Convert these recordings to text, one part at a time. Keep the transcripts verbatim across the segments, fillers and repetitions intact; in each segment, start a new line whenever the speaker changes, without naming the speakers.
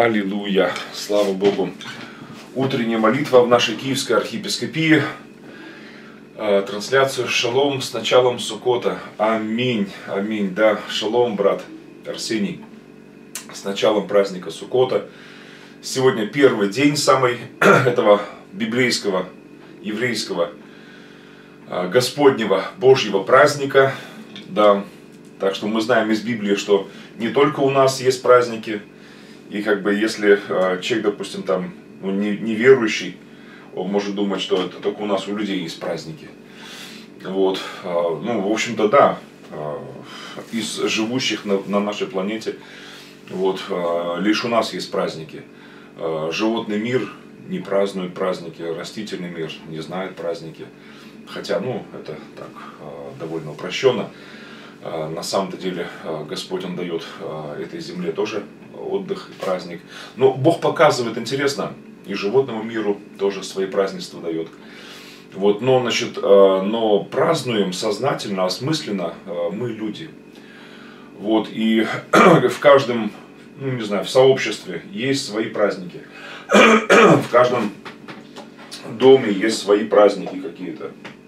Аллилуйя! Слава Богу! Утренняя молитва в нашей Киевской архиепископии. Трансляцию «Шалом» с началом Суккота. Аминь! Аминь! Да, шалом, брат Арсений. С началом праздника Суккота. Сегодня первый день самый этого библейского, еврейского, Господнего, Божьего праздника. Да, так что мы знаем из Библии, что не только у нас есть праздники. И как бы если э, человек, допустим, там ну, не, неверующий, он может думать, что это только у нас у людей есть праздники. Вот, э, ну, в общем-то, да, э, из живущих на, на нашей планете, вот, э, лишь у нас есть праздники. Э, животный мир не празднует праздники, растительный мир не знает праздники. Хотя, ну, это так, э, довольно упрощенно. Э, на самом-то деле э, Господь, Он дает э, этой земле тоже отдых и праздник. Но Бог показывает, интересно, и животному миру тоже свои празднества дает. Вот, но, значит, но празднуем сознательно, осмысленно мы люди. Вот, и в каждом, ну не знаю, в сообществе есть свои праздники. В каждом доме есть свои праздники какие-то.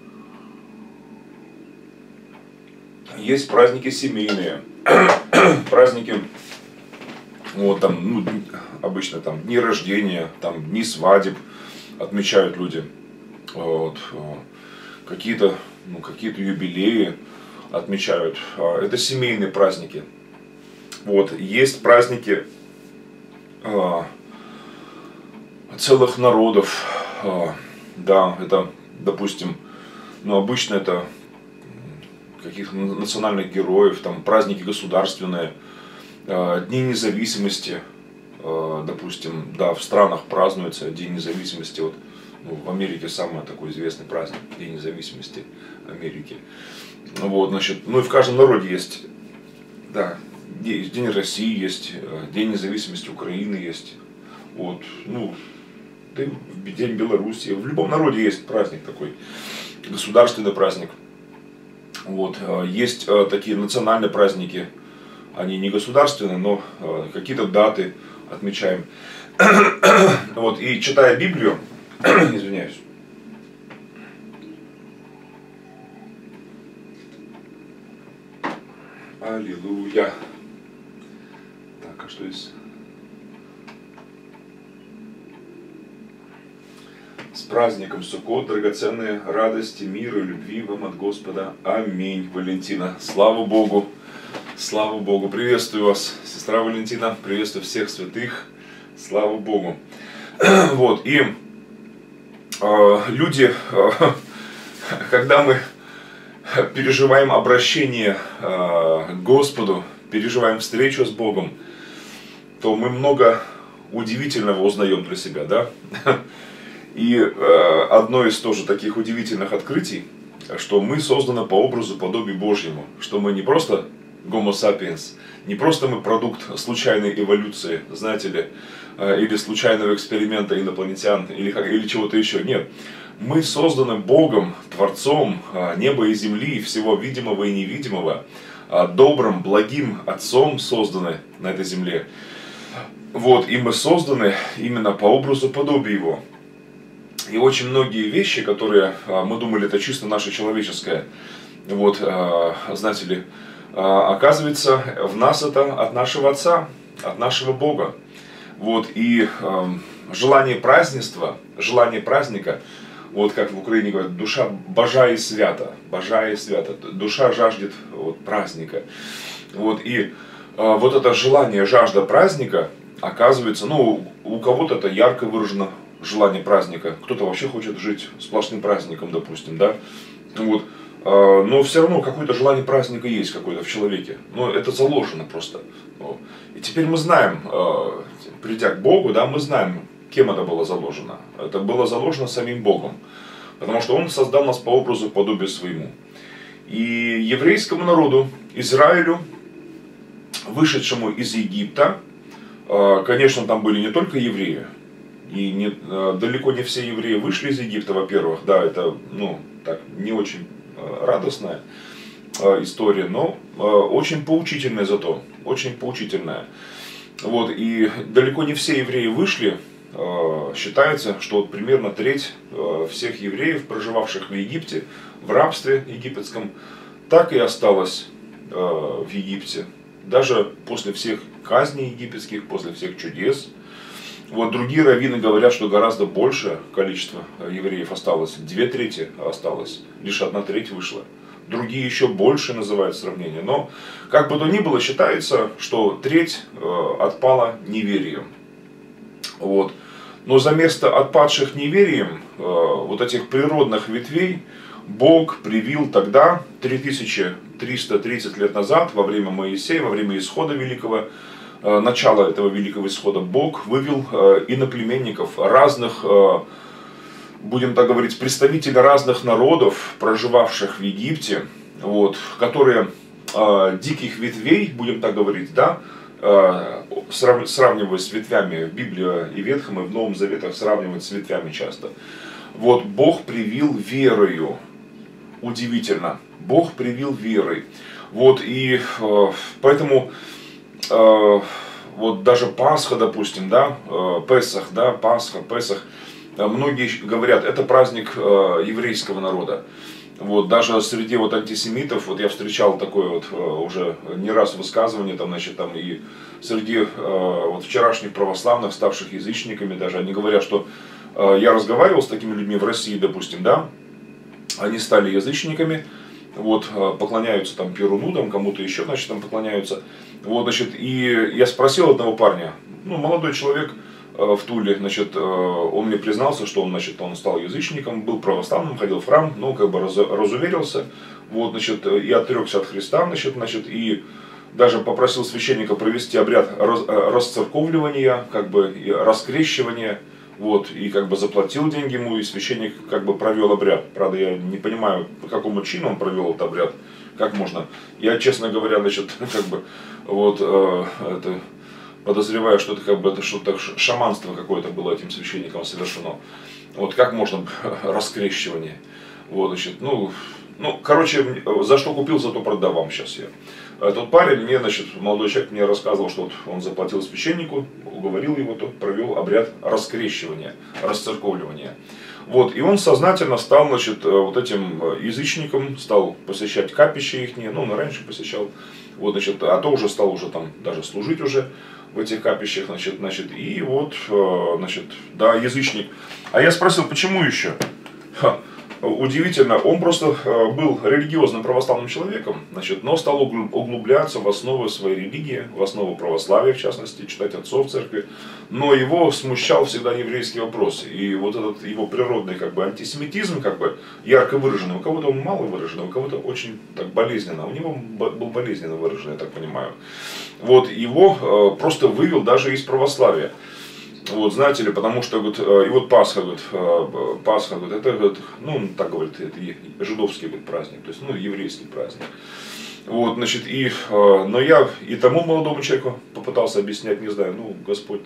Есть праздники семейные, праздники. Вот там, ну, обычно там дни рождения, там дни свадеб отмечают люди. Вот. Какие-то, ну, какие-то юбилеи отмечают. Это семейные праздники. Вот. Есть праздники а, целых народов. А, да, это, допустим, ну, обычно это каких-то национальных героев, там праздники государственные. Дни независимости, допустим, да, в странах празднуется День независимости. Вот, ну, в Америке самый такой известный праздник, День независимости Америки. Вот, значит, ну и в каждом народе есть, да, День России есть, День независимости Украины есть, вот, ну, День Белоруссии. В любом народе есть праздник такой, государственный праздник. Вот, есть такие национальные праздники. Они не государственные, но э, какие-то даты отмечаем. Вот, и читая Библию, извиняюсь. Аллилуйя. Так, а что здесь? С праздником Суккот, драгоценные радости, мира и любви вам от Господа. Аминь, Валентина. Слава Богу. Слава Богу, приветствую вас, сестра Валентина, приветствую всех святых, слава Богу. Вот, и э, люди, э, когда мы переживаем обращение э, к Господу, переживаем встречу с Богом, то мы много удивительного узнаем для себя, да? И э, одно из тоже таких удивительных открытий, что мы созданы по образу, подобию Божьему, что мы не просто Homo sapiens, не просто мы продукт случайной эволюции, знаете ли, или случайного эксперимента инопланетян, или, или чего-то еще. Нет, мы созданы Богом, Творцом неба и земли, всего видимого и невидимого, добрым, благим Отцом созданы на этой земле. Вот, и мы созданы именно по образу, подобию Его. И очень многие вещи, которые мы думали, это чисто наше человеческое, вот, знаете ли, оказывается, в нас это от нашего Отца, от нашего Бога. Вот, и э, желание празднества, желание праздника, вот как в Украине говорят, душа божа и свята, божа и свята, душа жаждет вот, праздника. Вот, и э, вот это желание, жажда праздника, оказывается, ну, у кого-то это ярко выражено желание праздника, кто-то вообще хочет жить сплошным праздником, допустим, да, вот. Но все равно какое-то желание праздника есть какое-то в человеке. Но это заложено просто. И теперь мы знаем, придя к Богу, да, мы знаем, кем это было заложено. Это было заложено самим Богом. Потому что Он создал нас по образу, подобию своему. И еврейскому народу, Израилю, вышедшему из Египта, конечно, там были не только евреи. И не, далеко не все евреи вышли из Египта, во-первых. Да, это, ну, так, не очень радостная история, но очень поучительная зато, очень поучительная. Вот, и далеко не все евреи вышли. Считается, что вот примерно треть всех евреев, проживавших в Египте, в рабстве египетском, так и осталось в Египте. Даже после всех казней египетских, после всех чудес. Вот другие раввины говорят, что гораздо большее количество евреев осталось. Две трети осталось, лишь одна треть вышла. Другие еще больше называют сравнение. Но, как бы то ни было, считается, что треть отпала неверием. Вот. Но за место отпадших неверием, вот этих природных ветвей, Бог привил тогда, три тысячи триста тридцать лет назад, во время Моисея, во время исхода великого, начала этого великого исхода, Бог вывел иноплеменников, разных, будем так говорить, представителей разных народов, проживавших в Египте, вот, которые диких ветвей, будем так говорить, да, сравнивая с ветвями в Библии и Ветхом, и в Новом Заветах сравнивать с ветвями часто. Вот Бог привил верою. Удивительно. Бог привил верой. Вот и э, поэтому э, вот даже Пасха, допустим, да, э, Песах, да, Пасха, Песах, э, многие говорят, это праздник э, еврейского народа. Вот, даже среди вот антисемитов, вот я встречал такое вот э, уже не раз высказывание, там, значит, там и среди э, вот вчерашних православных, ставших язычниками даже, они говорят, что э, я разговаривал с такими людьми в России, допустим, да, они стали язычниками, вот, э, поклоняются там Перуну, там кому-то еще, значит, там поклоняются, вот, значит, и я спросил одного парня, ну, молодой человек, в Туле, значит, он мне признался, что он, значит, он стал язычником, был православным, ходил в храм, но как бы раз, разуверился, вот, значит, и отрекся от Христа, значит, значит, и даже попросил священника провести обряд раз, расцерковливания, как бы, и раскрещивания, вот, и как бы заплатил деньги ему, и священник как бы провел обряд. Правда, я не понимаю, по какому чину он провел этот обряд, как можно. Я, честно говоря, значит, как бы, вот, э, это... подозреваю, что это как бы это что-то шаманство какое-то было этим священником совершено. Вот как можно раскрещивание. Вот, значит, ну, ну, короче, за что купил, зато продам вам сейчас я. Тот парень мне, значит, молодой человек мне рассказывал, что вот он заплатил священнику, уговорил его, тот провел обряд раскрещивания, расцерковливания. Вот, и он сознательно стал, значит, вот этим язычником, стал посещать капища их, ну, он раньше посещал, вот, значит, а то уже стал уже там даже служить уже в этих капищах, значит, значит, и вот, значит, да, язычник. А я спросил, почему еще? Ха. Удивительно, он просто был религиозным православным человеком, значит, но стал углубляться в основы своей религии, в основу православия, в частности, читать отцов церкви, но его смущал всегда еврейский вопрос, и вот этот его природный как бы антисемитизм, как бы ярко выраженный, у кого-то он мало выраженный, у кого-то очень так болезненно, у него был болезненно выраженный, я так понимаю, вот, его просто вывел даже из православия. Вот, знаете ли, потому что, говорит, и вот Пасха, говорит, Пасха, говорит, это, говорит, ну, так говорит, это жидовский, говорит, праздник, то есть, ну, еврейский праздник. Вот, значит, и, но я и тому молодому человеку попытался объяснять, не знаю, ну, Господь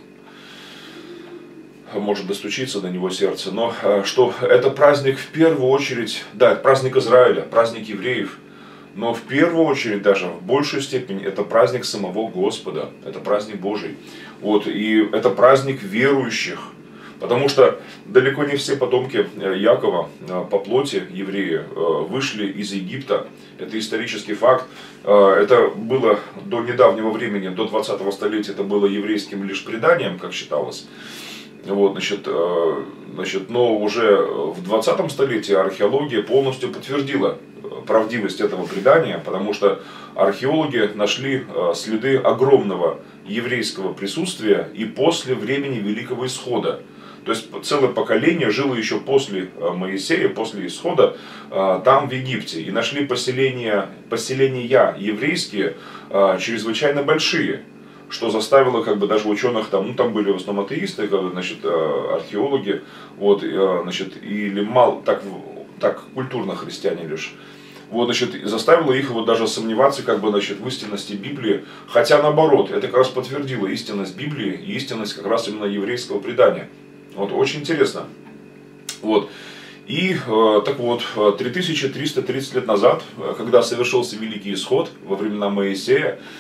может достучиться до него сердце, но что это праздник в первую очередь, да, праздник Израиля, праздник евреев, но в первую очередь, даже в большей степени, это праздник самого Господа, это праздник Божий. Вот, и это праздник верующих, потому что далеко не все потомки Якова по плоти, евреи, вышли из Египта. Это исторический факт. Это было до недавнего времени, до двадцатого столетия, это было еврейским лишь преданием, как считалось. Вот, значит, значит, но уже в двадцатом столетии археология полностью подтвердила правдивость этого предания, потому что археологи нашли следы огромного еврейского присутствия и после времени Великого Исхода. То есть целое поколение жило еще после Моисея, после Исхода, там в Египте. И нашли поселения, поселения еврейские чрезвычайно большие. Что заставило как бы даже ученых, там, ну там были в основном атеисты, значит, археологи, вот, значит, или мало, так, так культурно христиане лишь. Вот, значит, заставило их вот даже сомневаться как бы, значит, в истинности Библии, хотя наоборот, это как раз подтвердило истинность Библии и истинность как раз именно еврейского предания. Вот, очень интересно. Вот. И, э, так вот, три тысячи триста тридцать лет назад, когда совершился Великий Исход во времена Моисея,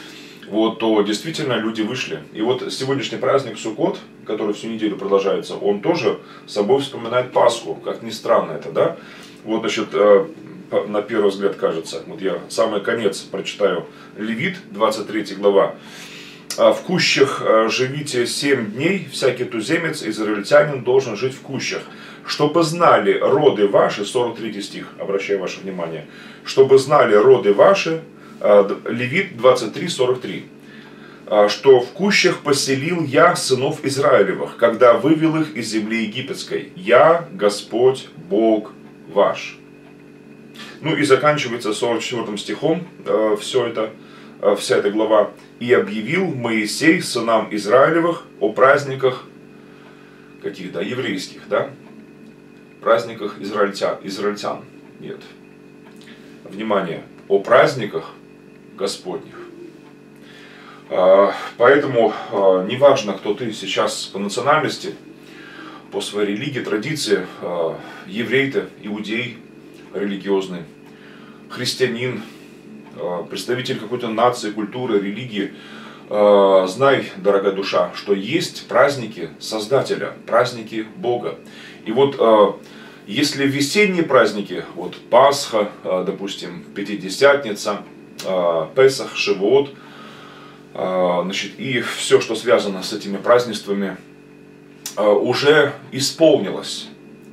вот, то действительно люди вышли. И вот сегодняшний праздник Суккот, который всю неделю продолжается, он тоже собой вспоминает Пасху, как ни странно это, да? Вот, значит, на первый взгляд кажется, вот я самый конец прочитаю, Левит, двадцать третья глава. В кущах живите семь дней, всякий туземец, израильтянин должен жить в кущах. Чтобы знали роды ваши, сорок третий стих, обращаю ваше внимание, чтобы знали роды ваши, Левит двадцать три, сорок три, что в кущах поселил я сынов Израилевых, когда вывел их из земли египетской. Я, Господь, Бог ваш. Ну и заканчивается сорок четвёртым стихом э, все это, э, вся эта глава. И объявил Моисей сынам Израилевых о праздниках каких-то еврейских, да? Праздниках израильтян, израильтян. Нет. Внимание, о праздниках Господних. Поэтому неважно, кто ты сейчас по национальности, по своей религии, традиции, еврей ты, иудей религиозный, христианин, представитель какой-то нации, культуры, религии, знай, дорогая душа, что есть праздники Создателя, праздники Бога. И вот если весенние праздники, вот Пасха, допустим, Пятидесятница, Песах, Шивот, значит, и все, что связано с этими празднествами, уже исполнилось.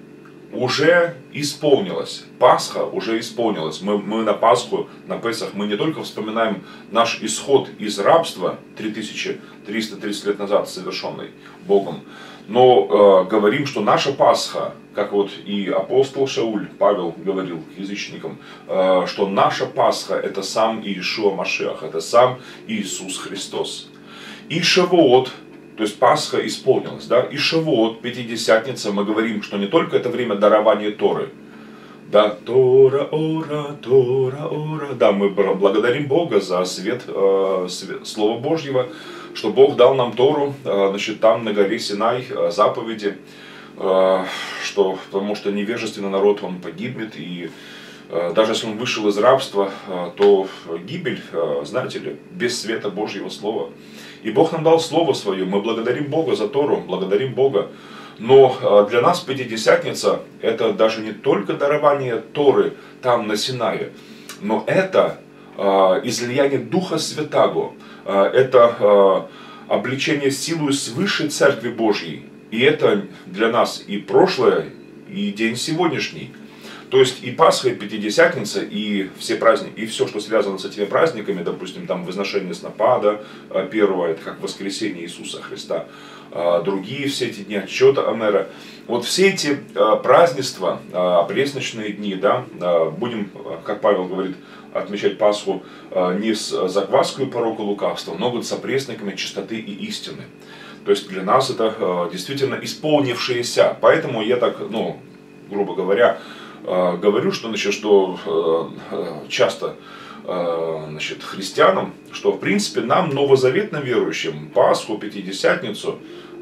Уже исполнилось. Пасха уже исполнилась. Мы, мы на Пасху, на Песах, мы не только вспоминаем наш исход из рабства три тысячи триста тридцать лет назад, совершенный Богом, но э, говорим, что наша Пасха, как вот и апостол Шауль, Павел говорил язычникам, э, что наша Пасха это сам Иешуа Машиах, это сам Иисус Христос. И Шавуот, то есть Пасха исполнилась, да, и Шавуот, Пятидесятница, мы говорим, что не только это время дарования Торы, да, Тора, ора, Тора, ора, да, мы благодарим Бога за свет, э, свет Слова Божьего, что Бог дал нам Тору, э, значит, там на горе Синай, э, заповеди, э, что, потому что невежественный народ, он погибнет, и э, даже если он вышел из рабства, э, то гибель, э, знаете ли, без света Божьего Слова. И Бог нам дал Слово Свое, мы благодарим Бога за Тору, благодарим Бога. Но для нас Пятидесятница это даже не только дарование Торы там на Синае, но это излияние Духа Святаго, это обличение силою свыше Церкви Божьей. И это для нас и прошлое, и день сегодняшний. То есть и Пасха, и Пятидесятница, и все праздники, и все, что связано с этими праздниками, допустим, там возношение снопа, первое, это как воскресение Иисуса Христа, другие все эти дни отчета Амера. Вот все эти празднества, пресночные дни, да, будем, как Павел говорит, отмечать Пасху не с закваской порока лукавства, но вот с опресноками чистоты и истины. То есть для нас это действительно исполнившееся. Поэтому я так, ну, грубо говоря, говорю, что, значит, что часто, значит, христианам, что в принципе нам, новозаветно верующим, Пасху, Пятидесятницу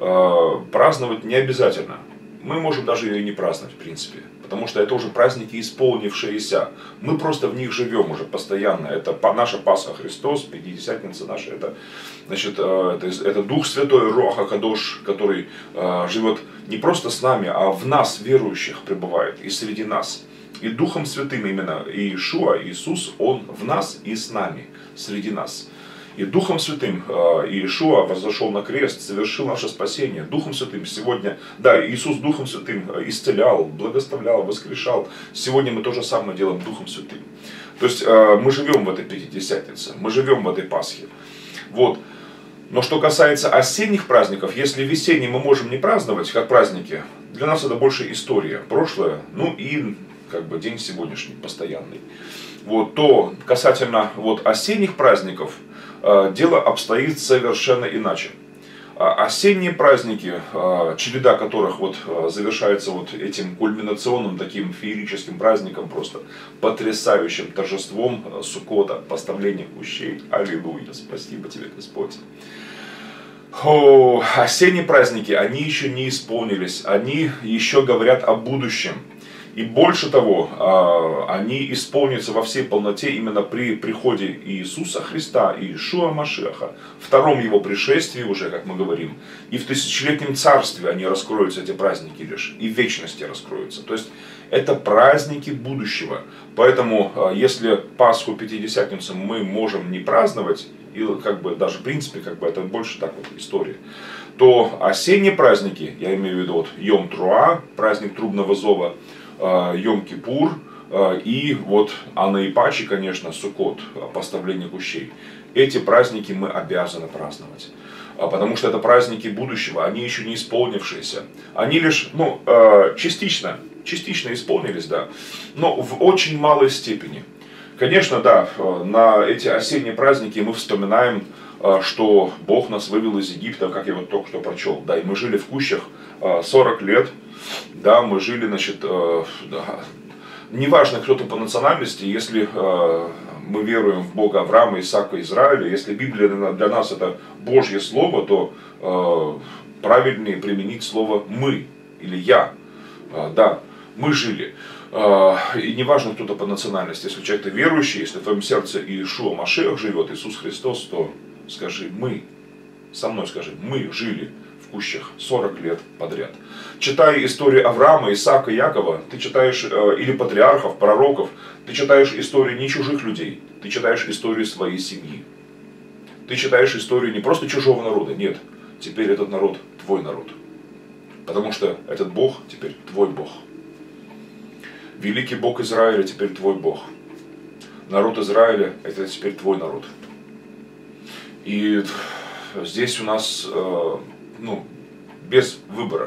праздновать не обязательно. Мы можем даже ее и не праздновать, в принципе, потому что это уже праздники исполнившиеся. Мы просто в них живем уже постоянно. Это наша Пасха Христос, Пятидесятница наша, это, значит, это, это Дух Святой, Руах ха-Кодош, который живет не просто с нами, а в нас, верующих, пребывает и среди нас. И Духом Святым именно Иешуа, Иисус, Он в нас и с нами, среди нас. И Духом Святым Иешуа возошел на крест, совершил наше спасение. Духом Святым сегодня, да, Иисус Духом Святым исцелял, благословлял, воскрешал. Сегодня мы то же самое делаем Духом Святым. То есть мы живем в этой Пятидесятнице, мы живем в этой Пасхе. Вот. Но что касается осенних праздников, если весенние мы можем не праздновать, как праздники, для нас это больше история, прошлое, ну и как бы день сегодняшний, постоянный. Вот, то касательно вот осенних праздников, дело обстоит совершенно иначе. Осенние праздники, череда которых вот завершается вот этим кульминационным таким феерическим праздником, просто потрясающим торжеством Суккота, поставление кущей. Аллилуйя, спасибо тебе, Господь. О, осенние праздники, они еще не исполнились, они еще говорят о будущем. И больше того, они исполнятся во всей полноте именно при приходе Иисуса Христа, Иешуа Машеха, втором его пришествии уже, как мы говорим, и в тысячелетнем царстве они раскроются, эти праздники лишь, и в вечности раскроются. То есть это праздники будущего. Поэтому, если Пасху, Пятидесятницу мы можем не праздновать, и как бы даже в принципе, как бы это больше так вот история, то осенние праздники, я имею в виду вот Йом-Труа, праздник трубного зова, Йом-Кипур и вот Анаипачи, конечно, Суккот, поставление кущей. Эти праздники мы обязаны праздновать. Потому что это праздники будущего, они еще не исполнившиеся. Они лишь, ну, частично, частично исполнились, да, но в очень малой степени. Конечно, да, на эти осенние праздники мы вспоминаем, что Бог нас вывел из Египта, как я вот только что прочел. Да, и мы жили в кущах сорок лет, да, мы жили, значит, да, неважно, кто ты по национальности, если мы веруем в Бога Авраама, Исаака, Израиля, если Библия для нас это Божье Слово, то правильнее применить слово «мы» или «я». Да, мы жили. И неважно, кто-то по национальности, если человек верующий, если в твоем сердце Иешуа Машех живет, Иисус Христос, то скажи «мы». Со мной скажи «мы жили в кущах сорок лет подряд». Читая историю Авраама, Исаака, Якова, ты читаешь, или патриархов, пророков, ты читаешь историю не чужих людей, ты читаешь историю своей семьи. Ты читаешь историю не просто чужого народа, нет, теперь этот народ твой народ. Потому что этот Бог теперь твой Бог. Великий Бог Израиля теперь твой Бог. Народ Израиля это теперь твой народ. И здесь у нас, ну, без выбора.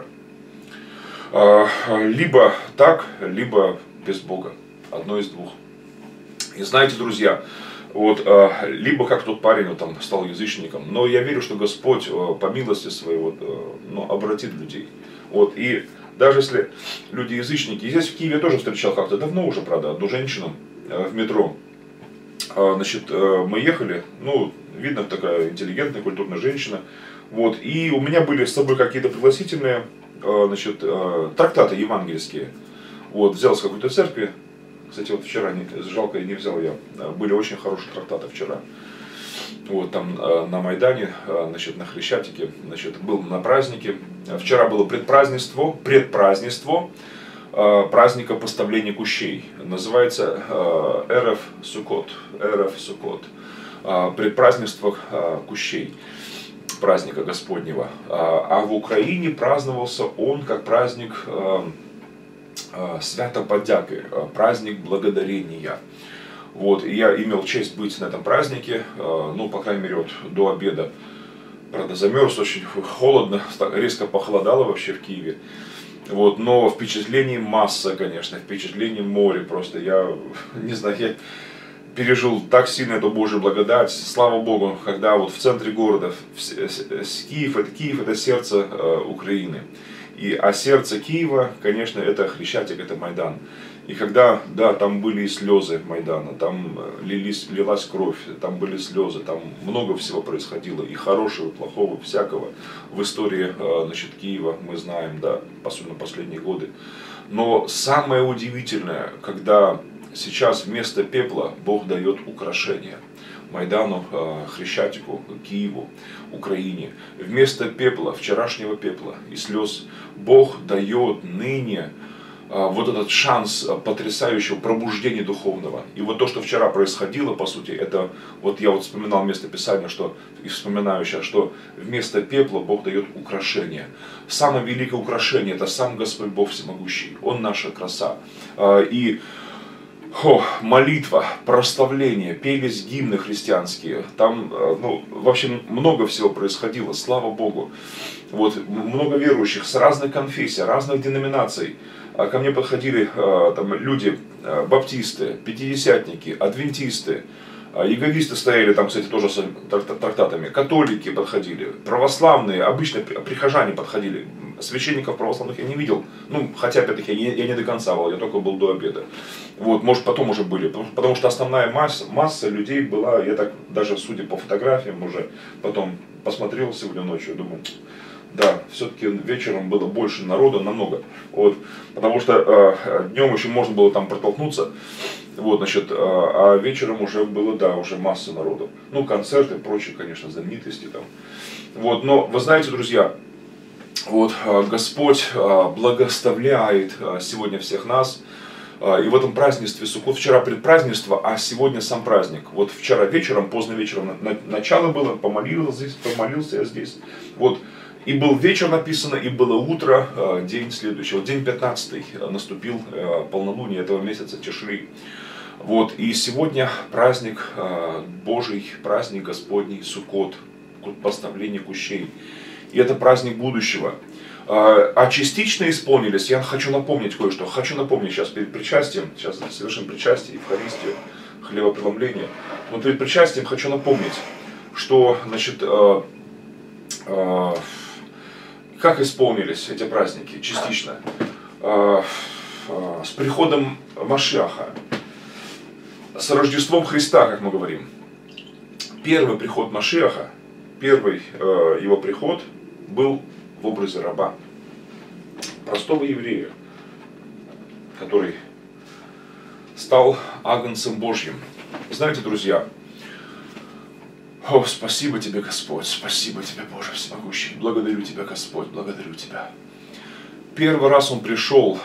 Либо так, либо без Бога. Одно из двух. И знаете, друзья, вот, либо как тот парень вот, там, стал язычником, но я верю, что Господь по милости своей вот, ну, обратит людей. Вот, и даже если люди язычники, и здесь в Киеве я тоже встречал как-то давно уже, правда, одну женщину в метро. Значит, мы ехали, ну, видно, такая интеллигентная, культурная женщина. Вот, и у меня были с собой какие-то пригласительные, значит, трактаты евангельские. Вот, взял с какой-то церкви. Кстати, вот вчера, не, жалко, не взял я. Были очень хорошие трактаты вчера. Вот, там на Майдане, значит, на Хрещатике, значит, был на празднике. Вчера было предпразднество, предпразднество праздника поставления кущей. Называется Эрев Суккот. Эрев Суккот. Предпразднество кущей, праздника Господнего. А в Украине праздновался он как праздник Свято-Подяки, праздник благодарения. Вот, и я имел честь быть на этом празднике, ну, по крайней мере, вот до обеда. Правда, замерз, очень холодно, резко похолодало вообще в Киеве. Вот, но впечатлений масса, конечно, впечатлений море просто. Я не знаю, я пережил так сильно эту Божью благодать. Слава Богу, когда вот в центре города, Киев, это Киев, это сердце Украины. И, а сердце Киева, конечно, это Хрещатик, это Майдан. И когда, да, там были и слезы Майдана, там лились, лилась кровь, там были слезы, там много всего происходило, и хорошего, и плохого, всякого в истории, значит, Киева мы знаем, да, особенно последние годы. Но самое удивительное, когда сейчас вместо пепла Бог дает украшения. Майдану, Хрещатику, Киеву, Украине. Вместо пепла, вчерашнего пепла и слез, Бог дает ныне вот этот шанс потрясающего пробуждения духовного. И вот то, что вчера происходило, по сути, это, вот я вот вспоминал место Писания, что, и вспоминаю сейчас, что вместо пепла Бог дает украшение. Самое великое украшение, это сам Господь Бог Всемогущий. Он наша краса. И О, молитва, прославление, пелись гимны христианские, там, ну, в общем, много всего происходило, слава Богу. Вот, много верующих с разных конфессий, разных деноминаций. Ко мне подходили там, люди, баптисты, пятидесятники, адвентисты, иеговисты стояли там, кстати, тоже с трактатами, католики подходили, православные, обычно прихожане подходили. Священников православных я не видел, ну, хотя, опять-таки, я, я не до конца был, я только был до обеда. Вот, может, потом уже были, потому, потому что основная масса, масса людей была, я так, даже судя по фотографиям уже, потом посмотрел сегодня ночью, думаю, да, все-таки вечером было больше народа, намного. Вот, потому что э, днем еще можно было там протолкнуться. Вот, значит, а, а вечером уже было, да, уже масса народу. Ну, концерты и прочие, конечно, знаменитости там. Вот, но вы знаете, друзья, вот Господь благословляет сегодня всех нас. И в этом празднестве Суккот, вчера предпразднество, а сегодня сам праздник. Вот вчера вечером, поздно вечером, начало было, помолился здесь, помолился я здесь. Вот. И был вечер написано, и было утро, день следующий. Вот день пятнадцатый наступил, полнолуние этого месяца Тишри. Вот. И сегодня праздник Божий, праздник Господний, Суккот, поставление кущей. И это праздник будущего. А частично исполнились, я хочу напомнить кое-что, хочу напомнить сейчас перед причастием, сейчас совершим причастие, Евхаристию, хлебопреломление. Но перед причастием хочу напомнить, что, значит, э, э, как исполнились эти праздники частично. Э, э, с приходом Машиаха, с Рождеством Христа, как мы говорим. Первый приход Машиаха, первый э, его приход был в образе раба, простого еврея, который стал агнцем Божьим. Знаете, друзья, о, спасибо тебе, Господь, спасибо тебе, Боже всемогущий, благодарю тебя, Господь, благодарю тебя. Первый раз он пришел,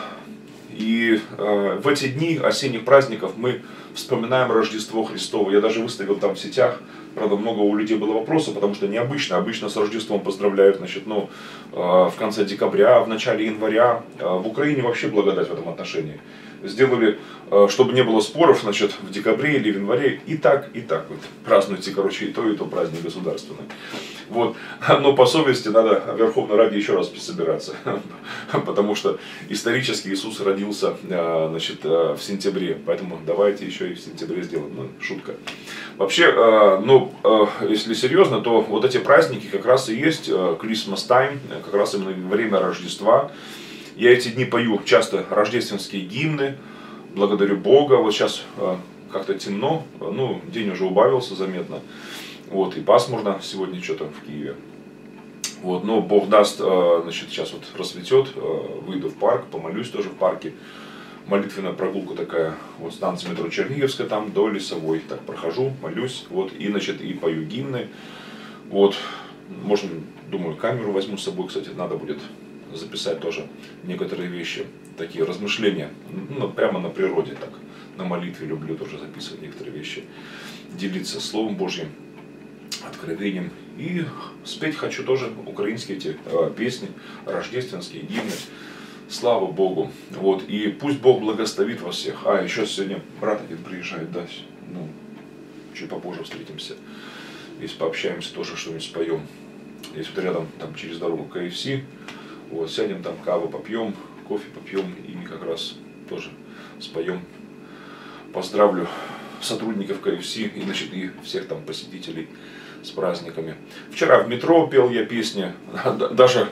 и э, в эти дни осенних праздников мы вспоминаем Рождество Христово. Я даже выставил там в сетях, правда, много у людей было вопросов, потому что необычно. Обычно с Рождеством поздравляют, значит, ну, э, в конце декабря, в начале января. Э, в Украине вообще благодать в этом отношении. Сделали, э, чтобы не было споров, значит, в декабре или в январе. И так, и так вот. Празднуйте, короче, и то, и то праздник государственный. Вот. Но по совести надо в Верховной Раде еще раз собираться. Потому что исторически Иисус родился, э, значит, э, в сентябре. Поэтому давайте еще и в сентябре сделаем. Ну, шутка. Вообще, э, ну, э, если серьезно, то вот эти праздники как раз и есть э, Christmas time, как раз именно время Рождества. Я эти дни пою часто рождественские гимны, благодарю Бога. Вот сейчас э, как-то темно, ну, день уже убавился заметно. Вот, и пасмурно сегодня что-то в Киеве. Вот, но Бог даст, э, значит, сейчас вот рассветет, э, выйду в парк, помолюсь тоже в парке. Молитвенная прогулка такая, вот станция метро Черниговская, там до Лесовой, так прохожу, молюсь, вот, и, значит, и пою гимны, вот, можно, думаю, камеру возьму с собой, кстати, надо будет записать тоже некоторые вещи, такие размышления, ну, прямо на природе, так, на молитве люблю тоже записывать некоторые вещи, делиться Словом Божьим, откровением, и спеть хочу тоже украинские эти э, песни, рождественские гимны. Слава Богу. Вот. И пусть Бог благословит вас всех. А, еще сегодня брат один приезжает, да, ну, чуть попозже встретимся. Если пообщаемся, тоже что-нибудь споем. Есть вот рядом, там через дорогу ка эф си. Вот, сядем там, каву попьем, кофе попьем и как раз тоже споем. Поздравлю сотрудников ка эф си и, значит, и всех там посетителей с праздниками. Вчера в метро пел я песни, даже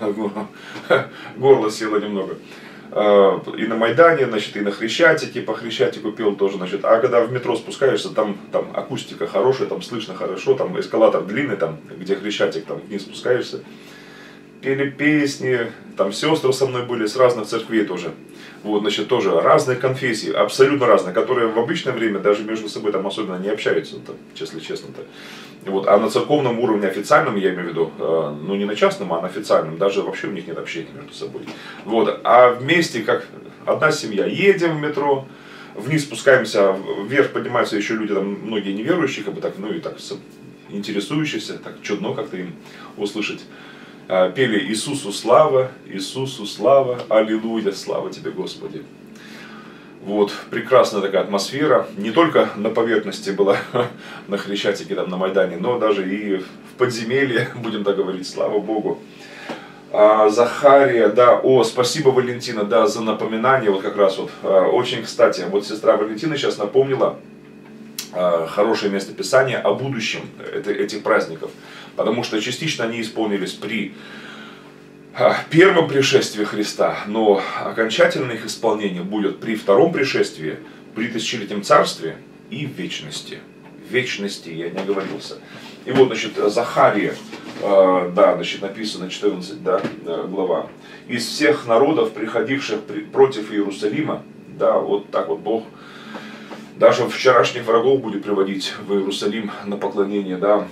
горло село немного. И на Майдане, значит, и на Хрещатике, по Хрещатику пел тоже, значит. А когда в метро спускаешься, там, там акустика хорошая, там слышно хорошо, там эскалатор длинный, там, где Хрещатик, там вниз спускаешься. Пели песни, там сестры со мной были с разных церквей тоже. Вот, значит, тоже разные конфессии, абсолютно разные, которые в обычное время даже между собой там особенно не общаются, там, если честно-то. Вот, а на церковном уровне официальном, я имею в виду, э, ну не на частном, а на официальном, даже вообще у них нет общения между собой. Вот, а вместе, как одна семья, едем в метро, вниз спускаемся, вверх поднимаются еще люди, там, многие неверующие, как бы так, ну и так интересующиеся, так чудно как-то им услышать. Пели Иисусу слава, Иисусу слава, аллилуйя, слава тебе, Господи. Вот, прекрасная такая атмосфера, не только на поверхности была, на Хрещатике, там, на Майдане, но даже и в подземелье, будем так говорить, слава Богу. А, Захария, да, о, спасибо, Валентина, да, за напоминание, вот как раз вот, очень кстати, вот сестра Валентина сейчас напомнила а, хорошее место Писания о будущем этих праздников. Потому что частично они исполнились при первом пришествии Христа, но окончательное их исполнение будет при втором пришествии, при тысячелетнем царстве и в вечности. В вечности, я не оговорился. И вот, значит, Захария, Да, значит, написано четырнадцать, да, глава. Из всех народов, приходивших против Иерусалима, да, вот так вот Бог даже вчерашних врагов будет приводить в Иерусалим на поклонение, да,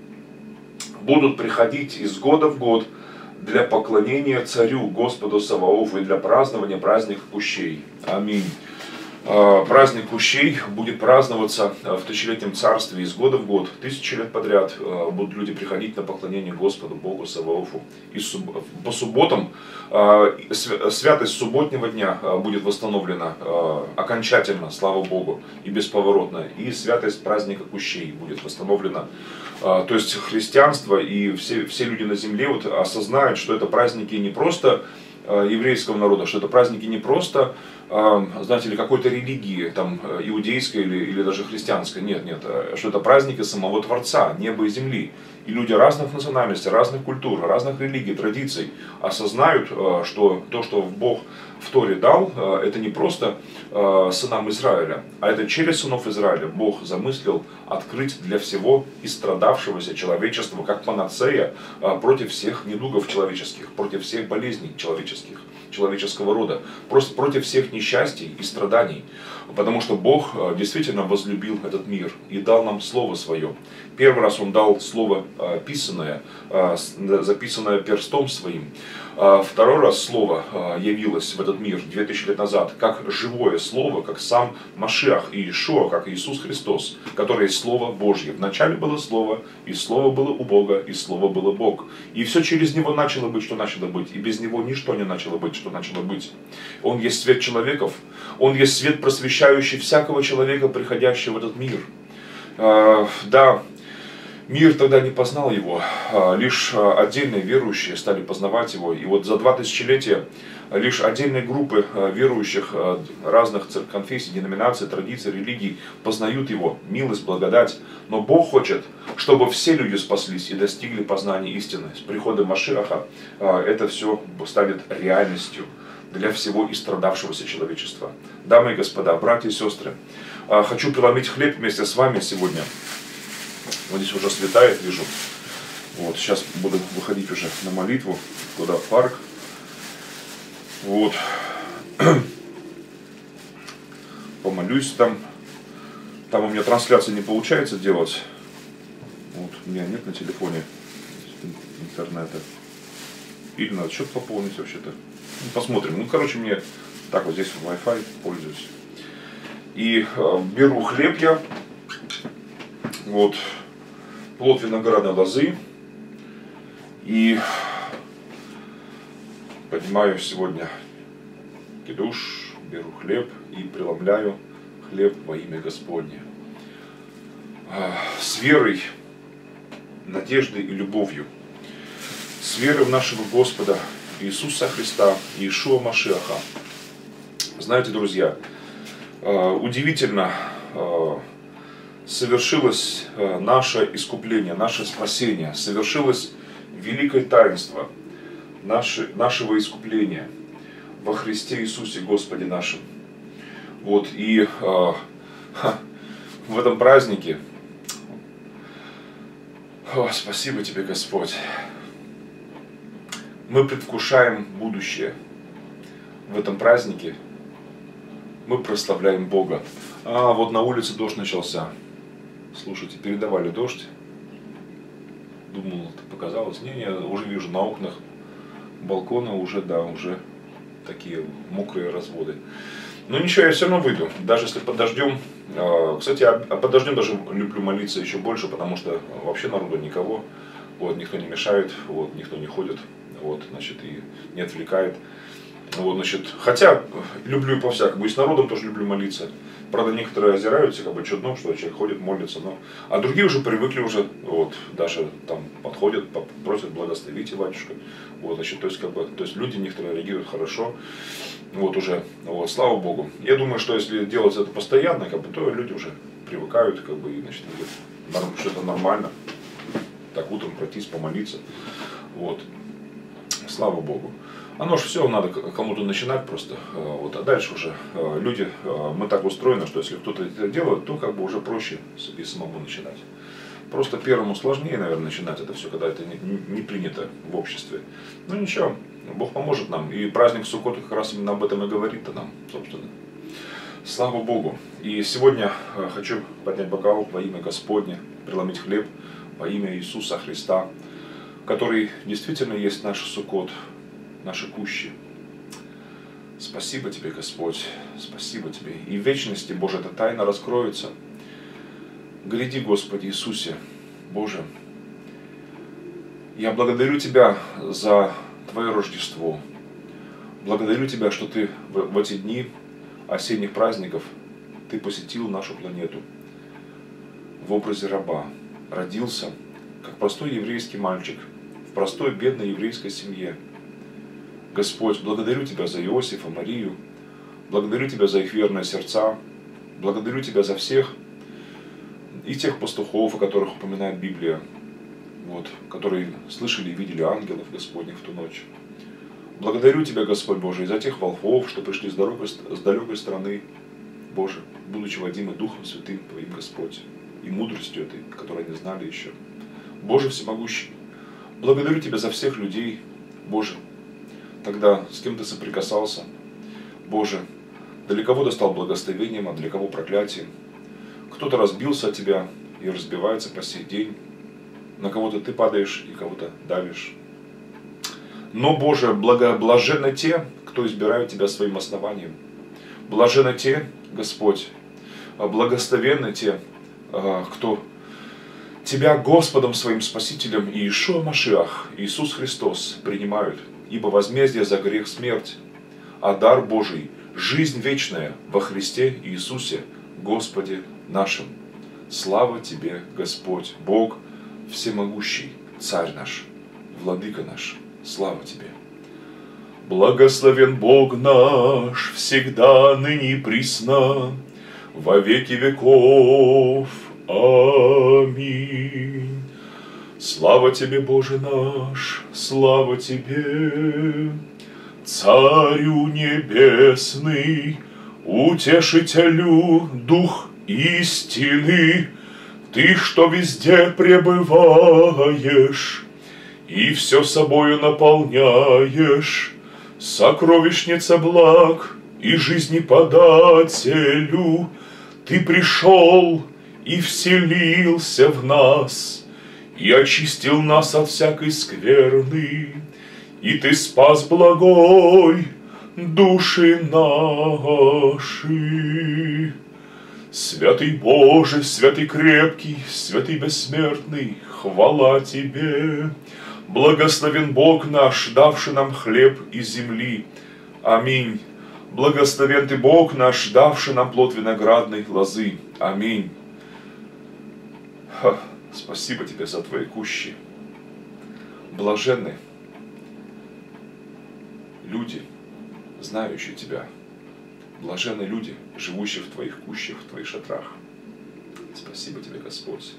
будут приходить из года в год для поклонения царю Господу Саваофу и для празднования праздника Кущей. Аминь. Праздник Кущей будет праздноваться в тысячелетнем царстве из года в год. Тысячи лет подряд будут люди приходить на поклонение Господу Богу Саваофу. И по субботам святость субботнего дня будет восстановлена окончательно, слава Богу, и бесповоротно. И святость праздника Кущей будет восстановлена. То есть христианство и все, все люди на земле вот осознают, что это праздники не просто еврейского народа, что это праздники не просто, знаете ли, какой-то религии, там, иудейской или, или даже христианской. Нет, нет, что это праздники самого Творца, неба и земли. И люди разных национальностей, разных культур, разных религий, традиций осознают, что то, что Бог в Торе дал, это не просто сынам Израиля, а это через сынов Израиля Бог замыслил открыть для всего истрадавшегося человечества, как панацея против всех недугов человеческих, против всех болезней человеческих, человеческого рода, просто против всех несчастий и страданий. Потому что Бог действительно возлюбил этот мир и дал нам Слово Свое. Первый раз Он дал Слово писанное, записанное перстом Своим. Второй раз Слово явилось в этот мир две тысячи лет назад, как живое Слово, как сам Машиах и Иешуа, как Иисус Христос, который есть Слово Божье. Вначале было Слово, и Слово было у Бога, и Слово было Бог. И все через Него начало быть, что начало быть, и без Него ничто не начало быть, что начало быть. Он есть свет человеков, Он есть свет, просвещающий всякого человека, приходящего в этот мир. Да, мир тогда не познал Его, лишь отдельные верующие стали познавать Его. И вот за два тысячелетия лишь отдельные группы верующих разных конфессий, деноминаций, традиций, религий познают Его, милость, благодать. Но Бог хочет, чтобы все люди спаслись и достигли познания истины. С приходом Машиаха это все станет реальностью для всего истрадавшегося человечества. Дамы и господа, братья и сестры, хочу преломить хлеб вместе с вами сегодня. Вот здесь уже светает, вижу. Вот, сейчас буду выходить уже на молитву, куда в парк. Вот. Помолюсь там. Там у меня трансляции не получается делать. Вот, у меня нет на телефоне интернета. Или надо счет пополнить вообще-то. Ну, посмотрим. Ну, короче, мне так вот здесь Wi-Fi пользуюсь. И э, беру хлеб я. Вот. Плод виноградной лозы. И поднимаю сегодня кидуш, беру хлеб и преломляю хлеб во имя Господне. С верой, надеждой и любовью. С верой в нашего Господа Иисуса Христа, Иешуа Машиаха. Знаете, друзья, удивительно совершилось наше искупление, наше спасение, совершилось великое таинство наше, нашего искупления во Христе Иисусе Господе нашим. Вот, и э, в этом празднике, о, спасибо Тебе, Господь, мы предвкушаем будущее. В этом празднике мы прославляем Бога. А вот на улице дождь начался. Слушайте, передавали дождь. Думал, это показалось. Не, не, уже вижу на окнах балкона уже, да, уже такие мокрые разводы. Но ничего, я все равно выйду. Даже если под дождем. Кстати, а под дождем даже люблю молиться еще больше, потому что вообще народу никого. Вот, никто не мешает, вот, никто не ходит, вот, значит, и не отвлекает. Вот, значит, хотя люблю и по-всякому, и с народом тоже люблю молиться. Правда, некоторые озираются, как бы чудно, что человек ходит, молится, но... А другие уже привыкли уже, вот, даже там подходят, просят благословите, батюшка. Вот, значит, то есть, как бы, то есть люди некоторые реагируют хорошо, вот уже, вот, слава Богу. Я думаю, что если делать это постоянно, как бы, то люди уже привыкают, как бы, и, значит, что это нормально. Так утром пройтись, помолиться, вот, слава Богу. Оно же все, надо кому-то начинать просто, вот, а дальше уже люди, мы так устроены, что если кто-то это делает, то как бы уже проще и самому начинать. Просто первому сложнее, наверное, начинать это все, когда это не, не принято в обществе. Ну ничего, Бог поможет нам. И праздник Суккот как раз именно об этом и говорит-то нам, собственно. Слава Богу. И сегодня хочу поднять бокал во имя Господне, преломить хлеб во имя Иисуса Христа, который действительно есть наш Суккот, наши кущи. Спасибо Тебе, Господь, спасибо Тебе. И в вечности, Боже, эта тайна раскроется. Гляди, Господи Иисусе, Боже, я благодарю Тебя за Твое Рождество. Благодарю Тебя, что Ты в, в эти дни осенних праздников Ты посетил нашу планету в образе раба, родился как простой еврейский мальчик в простой бедной еврейской семье. Господь, благодарю Тебя за Иосифа, Марию, благодарю Тебя за их верные сердца, благодарю Тебя за всех и тех пастухов, о которых упоминает Библия, вот, которые слышали и видели ангелов Господних в ту ночь. Благодарю Тебя, Господь Божий, за тех волхвов, что пришли с далекой, с далекой страны, Боже, будучи водимы Духом Святым Твоим, Господь, и мудростью этой, которой не знали еще. Боже всемогущий, благодарю Тебя за всех людей, Боже, тогда с кем Ты соприкасался, Боже, для кого Ты стал благословением, а для кого проклятием. Кто-то разбился от Тебя и разбивается по сей день, на кого-то Ты падаешь и кого-то давишь. Но, Боже, благоблаженны те, кто избирают Тебя своим основанием. Блаженны те, Господь, благословенны те, кто Тебя Господом своим Спасителем и Иешуа Машиах, Иисус Христос, принимают, ибо возмездие за грех смерть, а дар Божий – жизнь вечная во Христе Иисусе, Господе нашим. Слава Тебе, Господь, Бог всемогущий, Царь наш, Владыка наш. Слава Тебе. Благословен Бог наш, всегда, ныне и присно, во веки веков. Аминь. Слава Тебе, Боже наш, слава Тебе, Царю небесный, Утешителю, Дух истины, Ты, что везде пребываешь, и все собою наполняешь, сокровищница благ и жизни подателю, Ты пришел и вселился в нас, и очистил нас от всякой скверны, и Ты спас благой души наши. Святый Боже, святый крепкий, святый бессмертный, хвала Тебе. Благословен Бог наш, давший нам хлеб из земли. Аминь. Благословен Ты, Бог наш, давший нам плод виноградной лозы. Аминь. Ха, спасибо Тебе за Твои кущи. Блаженны люди, знающие Тебя. Блаженны люди, живущие в Твоих кущах, в Твоих шатрах. Спасибо Тебе, Господь.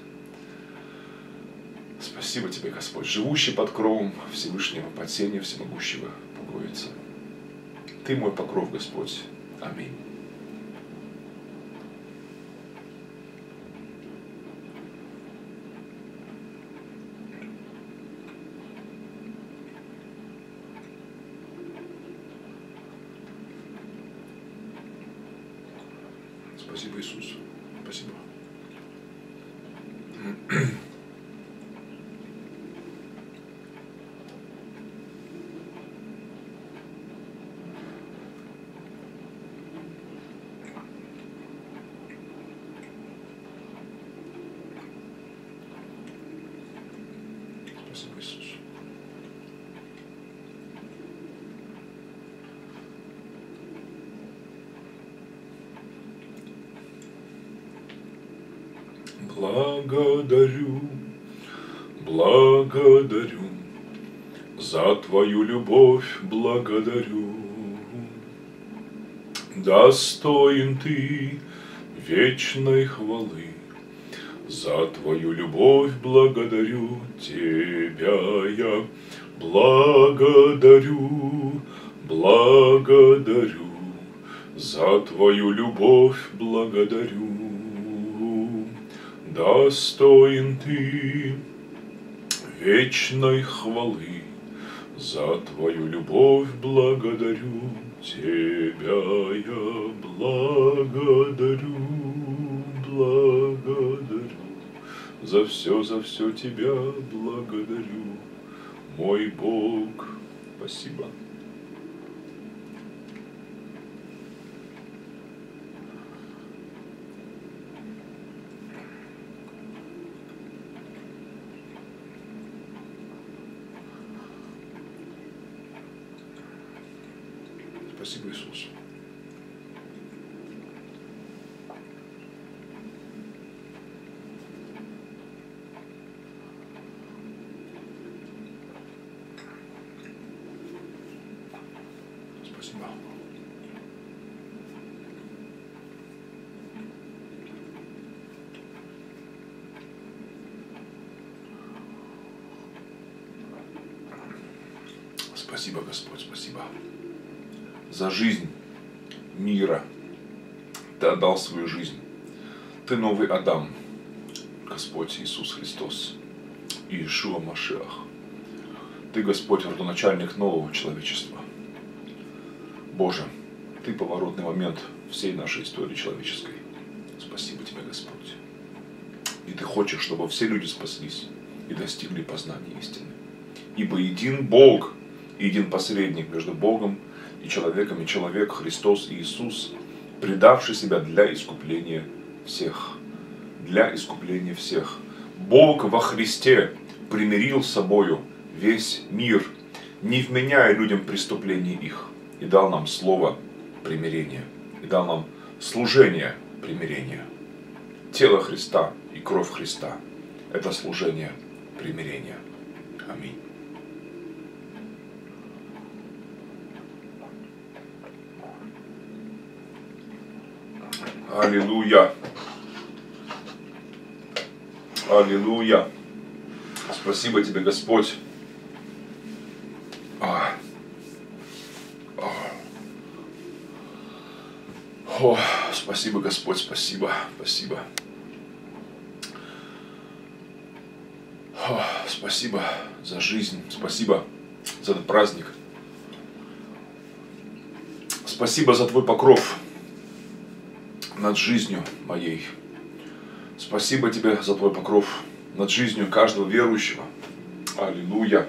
Спасибо Тебе, Господь, живущий под кровом Всевышнего, под сенью Всемогущего покоится. Ты мой покров, Господь. Аминь. Спасибо, Иисус. Спасибо. Спасибо, Иисус. Благодарю, благодарю, за Твою любовь благодарю. Достоин Ты вечной хвалы, за Твою любовь благодарю Тебя я. Благодарю, благодарю, за Твою любовь благодарю. достоин Ты вечной хвалы. За Твою любовь благодарю Тебя, я благодарю, благодарю. За все, за все Тебя благодарю, мой Бог. Спасибо. Спасибо, Иисус. Спасибо. Спасибо, Господь, спасибо. За жизнь мира Ты отдал свою жизнь. Ты новый Адам, Господь Иисус Христос, Иешуа Машиах. Ты, Господь, родоначальник нового человечества. Боже, Ты поворотный момент всей нашей истории человеческой. Спасибо Тебе, Господь. И Ты хочешь, чтобы все люди спаслись и достигли познания истины. Ибо един Бог, един посредник между Богом и человеком, и человек Христос Иисус, предавший себя для искупления всех. Для искупления всех. Бог во Христе примирил с собою весь мир, не вменяя людям преступлений их, и дал нам слово примирения, и дал нам служение примирения. Тело Христа и кровь Христа – это служение примирения. Аминь. Аллилуйя. Аллилуйя. Спасибо Тебе, Господь. А. А. О, спасибо, Господь, спасибо, спасибо. О, спасибо за жизнь, спасибо за этот праздник. Спасибо за Твой покров над жизнью моей. Спасибо Тебе за Твой покров над жизнью каждого верующего. Аллилуйя.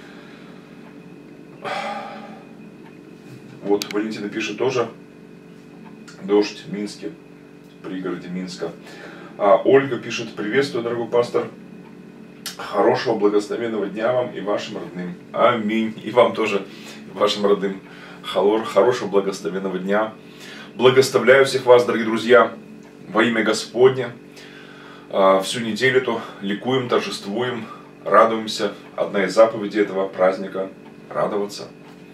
Вот Валентина пишет тоже. Дождь в Минске, в пригороде Минска. А Ольга пишет: приветствую, дорогой пастор. Хорошего, благословенного дня вам и вашим родным. Аминь. И вам тоже, и вашим родным. Хорошего, благословенного дня. Благословляю всех вас, дорогие друзья, во имя Господне. Всю неделю эту ликуем, торжествуем, радуемся. Одна из заповедей этого праздника – радоваться.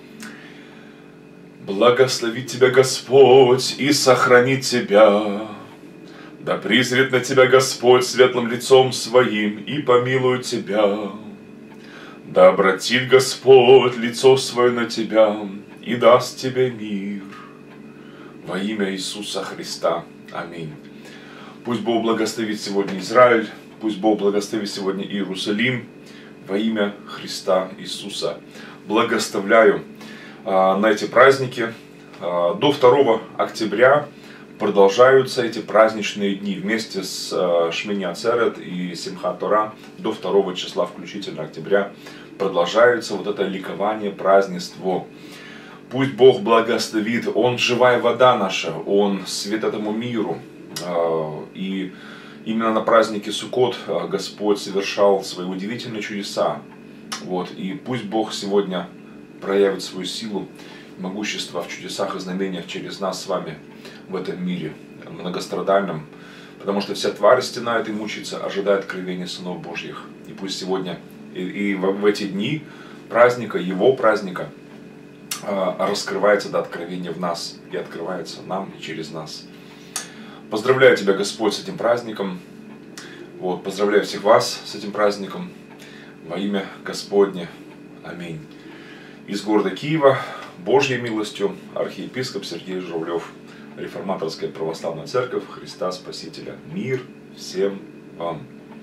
Благословит тебя Господь и сохранит тебя. Да призрит на тебя Господь светлым лицом своим и помилует тебя. Да обратит Господь лицо свое на тебя и даст тебе мир. Во имя Иисуса Христа. Аминь. Пусть Бог благословит сегодня Израиль, пусть Бог благословит сегодня Иерусалим. Во имя Христа Иисуса. Благословляю а, на эти праздники. А, до второго октября продолжаются эти праздничные дни вместе с а, Шмини Ацерет и Симхат Тора. До второго числа включительно октября продолжается вот это ликование, празднество. Пусть Бог благословит, Он живая вода наша, Он свет этому миру. И именно на празднике Суккот Господь совершал свои удивительные чудеса. Вот. И пусть Бог сегодня проявит свою силу, могущество в чудесах и знамениях через нас с вами в этом мире многострадальном. Потому что вся тварь стенает и мучается, ожидает откровения сынов Божьих. И пусть сегодня и, и в, в эти дни праздника, Его праздника, раскрывается до откровения в нас и открывается нам и через нас. Поздравляю тебя, Господь, с этим праздником. Вот, поздравляю всех вас с этим праздником. Во имя Господне. Аминь. Из города Киева, Божьей милостью, архиепископ Сергей Журавлев, Реформаторская православная церковь Христа Спасителя. Мир всем вам.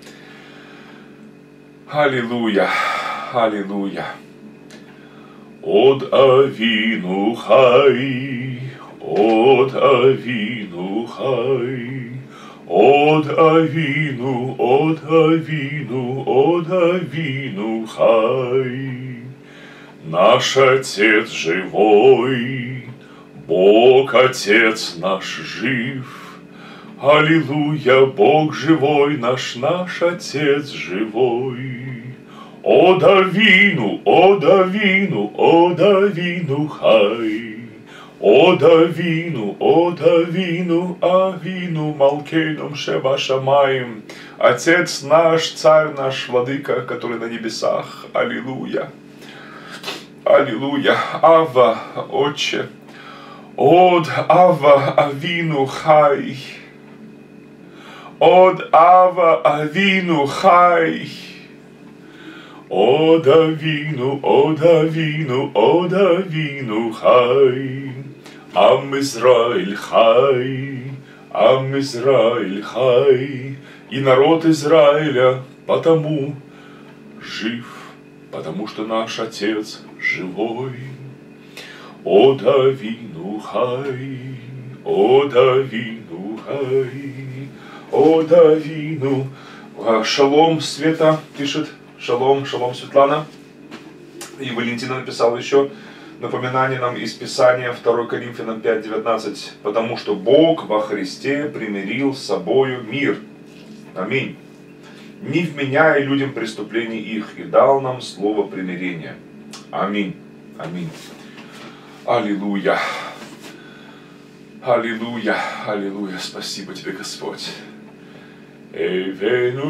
Аллилуйя, аллилуйя. От Авину хай, от Авину хай, от Авину, от Авину, от Авину хай. Наш Отец живой, Бог Отец наш жив. Аллилуйя, Бог живой, наш, наш Отец живой. О Авину, о Авину, о Авину хай. О Авину, о Авину, Авину Малкейном Шеба Шамаим. Отец наш, Царь наш, Владыка, который на небесах. Аллилуйя. Аллилуйя. Ава, Отче. Од Ава Авину хай. Од Ава Авину хай. Од Авину, од Авину, од Авину хай. Ам Израиль хай, Ам Израиль хай. И народ Израиля потому жив, потому что наш Отец живой. Од Авину хай, од Авину хай, од Авину. Шалом, Света пишет. Шалом, шалом, Светлана. И Валентина написала еще напоминание нам из Писания второе Коринфянам пять девятнадцать. Потому что Бог во Христе примирил с собою мир. Аминь. Не вменяя людям преступлений их, и дал нам слово примирения. Аминь. Аминь. Аллилуйя. Аллилуйя. Аллилуйя. Спасибо тебе, Господь. Эвену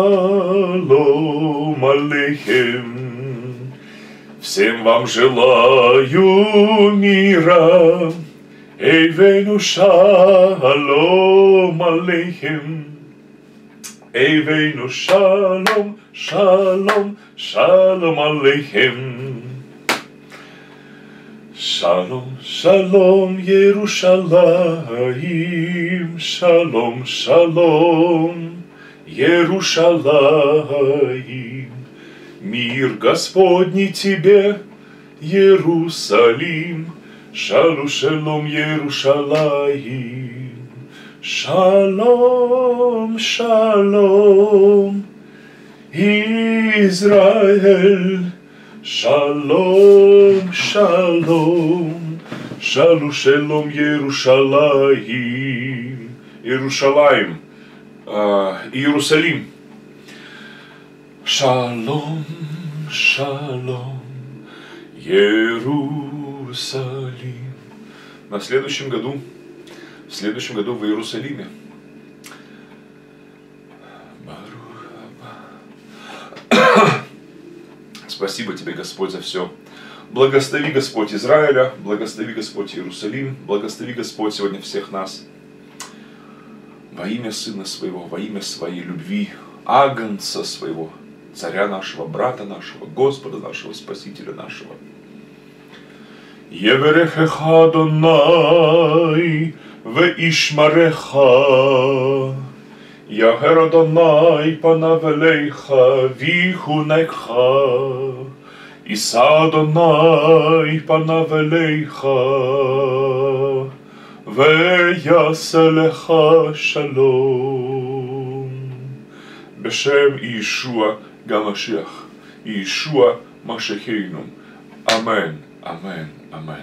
шалом алейхем. Всем вам желаю мира. Эвену шалом алейхем. Эвену шалом, шалом, шалом алейхем. Шалом, шалом, Иерушалаим, шалом, шалом, Иерушалаим. Мир Господний тебе, Иерусалим, шалу, шалом, Иерушалаим. Шалом, шалом, Израиль. Шалом, шалом, шалу, шалом, Иерушалаим. Иерушалаим, Иерусалим. Шалом, шалом, Иерусалим. На следующем году, в следующем году в Иерусалиме. Спасибо тебе, Господь, за все. Благослови, Господь, Израиля, благослови, Господь, Иерусалим, благослови, Господь, сегодня всех нас. Во имя Сына Своего, во имя Своей любви, Агнца Своего, Царя нашего, брата нашего, Господа нашего, Спасителя нашего. Еверехеха Адонай, веишмареха. Яхер Адонай панав элейха вихунекха. Иса Адонай панав элейха веяселеха шалом. Бешем Иешуа Гамашиах, Иешуа Машехейну. Амен, амен, амен.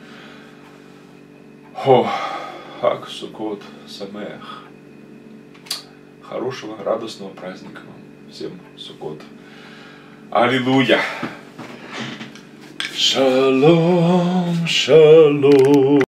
О, Хаг Сукот Самеах. Хорошего, радостного праздника вам всем, Суккот. Аллилуйя! Шалом, шалом.